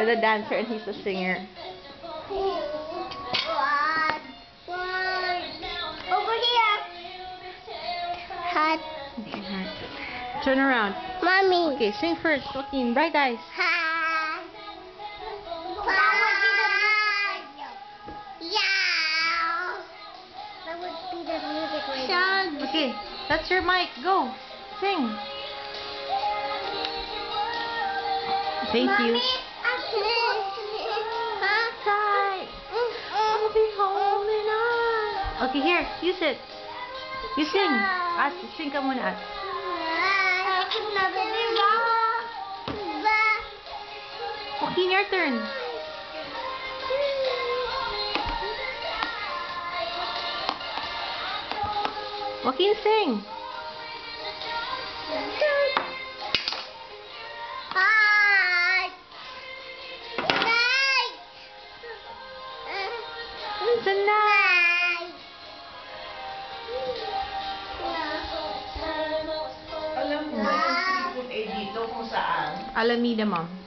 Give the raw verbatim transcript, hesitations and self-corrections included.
You're the dancer and he's the singer. Over here. Hot. Turn around. Mommy. Okay, sing first, Joaquin. Bright eyes. Hot. Yeah. That would be the music right. Okay, that's your mic. Go. Sing. Thank Mommy, you. I'm supposed to be outside. I'll be holding on. Okay, here. Use it. You sing. As, sing ka muna, As. Joaquin, your turn. Joaquin, sing. Tonight. Alam mo, yung street food eh dito kung saan? Alameda, Mom.